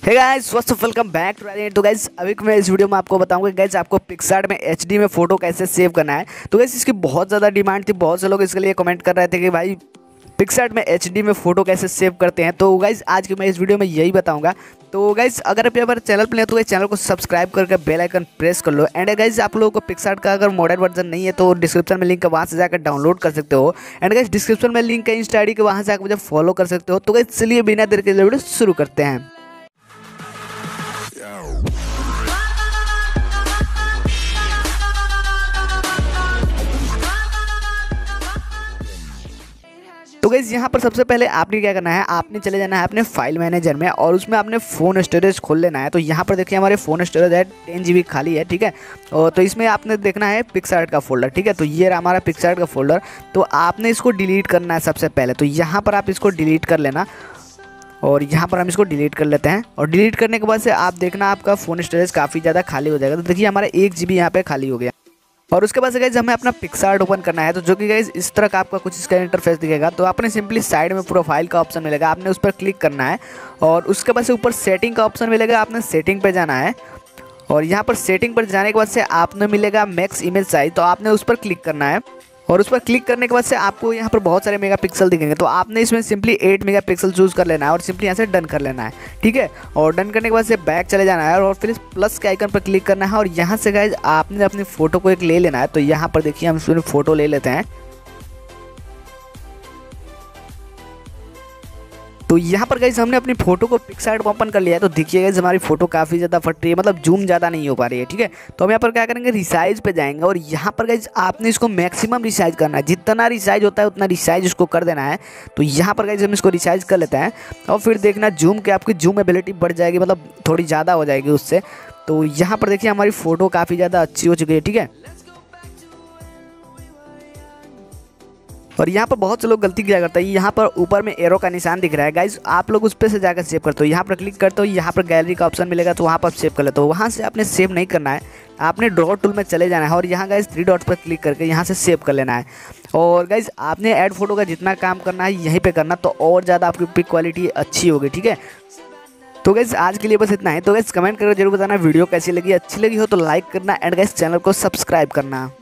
Hey guys what's up, welcome back to तो guys अभी मैं इस वीडियो में आपको बताऊंगा गाइस आपको पिक्सआर्ट में एचडी में फोटो कैसे सेव करना है। तो गाइस इसकी बहुत ज़्यादा डिमांड थी, बहुत से लोग इसके लिए कमेंट कर रहे थे कि भाई पिक्सआर्ट में एचडी में फोटो कैसे सेव करते हैं। तो गाइस आज की मैं इस वीडियो में यही बताऊंगा। तो गाइस अगर आप हमारे चैनल पर हैं तो गाइस चैनल को सब्सक्राइब करके बेल आइकन प्रेस कर लो। एंड गाइस आप लोगों को पिक्सआर्ट का अगर मॉडर्न वर्जन नहीं है तो डिस्क्रिप्शन में लिंक है, वहाँ से जाकर डाउनलोड कर सकते हो। एंड गाइस डिस्क्रिप्शन में लिंक है इंस्टा आईडी के, वहाँ से आकर मुझे फॉलो कर सकते हो। तो गाइस चलिए बिना देर के वीडियो शुरू करते हैं। तो गाइस यहाँ पर सबसे पहले आपने क्या करना है, आपने चले जाना है अपने फाइल मैनेजर में और उसमें आपने फ़ोन स्टोरेज खोल लेना है। तो यहाँ पर देखिए हमारे फ़ोन स्टोरेज है 10 GB खाली है, ठीक है। और तो इसमें आपने देखना है पिक्सआर्ट का फोल्डर, ठीक है। तो ये रहा हमारा पिक्सआर्ट का फोल्डर। तो आपने इसको डिलीट करना है सबसे पहले। तो यहाँ पर आप इसको डिलीट कर लेना और यहाँ पर हम इसको डिलीट कर लेते हैं। और डिलीट करने के बाद से आप देखना आपका फ़ोन स्टोरेज काफ़ी ज़्यादा खाली हो जाएगा। तो देखिए हमारा 1 GB यहाँ पे खाली हो गया। और उसके बाद से गाइज हमें अपना पिक्सआर्ट ओपन करना है। तो जो कि गाइज इस तरह का आपका कुछ इसका इंटरफेस दिखेगा। तो आपने सिंपली साइड में प्रोफाइल का ऑप्शन मिलेगा, आपने उस पर क्लिक करना है। और उसके बाद से ऊपर सेटिंग का ऑप्शन मिलेगा, आपने सेटिंग पे जाना है। और यहाँ पर सेटिंग पर जाने के बाद से आपने मिलेगा मैक्स इमेज साइज, तो आपने उस पर क्लिक करना है। और उस पर क्लिक करने के बाद से आपको यहाँ पर बहुत सारे मेगापिक्सल दिखेंगे। तो आपने इसमें सिंपली 8 मेगापिक्सल चूज़ कर लेना है और सिंपली यहाँ से डन कर लेना है, ठीक है। और डन करने के बाद से बैक चले जाना है और फिर इस प्लस के आइकन पर क्लिक करना है। और यहाँ से गाइज आपने अपनी फ़ोटो को एक ले लेना है। तो यहाँ पर देखिए हम इसमें फ़ोटो ले लेते हैं। तो यहाँ पर गाइज हमने अपनी फोटो को पिक्सआर्ट ओपन कर लिया है। तो देखिए गाइज हमारी फोटो काफ़ी ज़्यादा फट रही है, मतलब जूम ज़्यादा नहीं हो पा रही है, ठीक है। तो हम यहाँ पर क्या करेंगे, रिसाइज पे जाएंगे और यहाँ पर गाइज आपने इसको मैक्सिमम रिसाइज करना है। जितना रिसाइज होता है उतना रिसाइज इसको कर देना है। तो यहाँ पर गाइज हम इसको रिसाइज कर लेते हैं और फिर देखना जूम के आपकी जूम एबिलिटी बढ़ जाएगी, मतलब थोड़ी ज़्यादा हो जाएगी उससे। तो यहाँ पर देखिए हमारी फ़ोटो काफ़ी ज़्यादा अच्छी हो चुकी है, ठीक है। और यहाँ पर बहुत से लोग गलती किया करते हैं, यहाँ पर ऊपर में एरो का निशान दिख रहा है गाइज, आप लोग उस पर से जाकर सेव करते हो। यहाँ पर क्लिक करते हो, यहाँ पर गैलरी का ऑप्शन मिलेगा तो वहाँ पर सेव कर लेते हो। वहाँ से आपने सेव नहीं करना है, आपने ड्रॉ टूल में चले जाना है और यहाँ गाइज 3 डॉट पर क्लिक करके यहाँ से सेव कर लेना है। और गाइज आपने ऐड फोटो का जितना काम करना है यहीं पर करना, तो और ज़्यादा आपकी पिक क्वालिटी अच्छी होगी, ठीक है। तो गाइज आज के लिए बस इतना है। तो गाइज कमेंट करके जरूर बताना वीडियो कैसी लगी, अच्छी लगी हो तो लाइक करना एंड गाइज चैनल को सब्सक्राइब करना।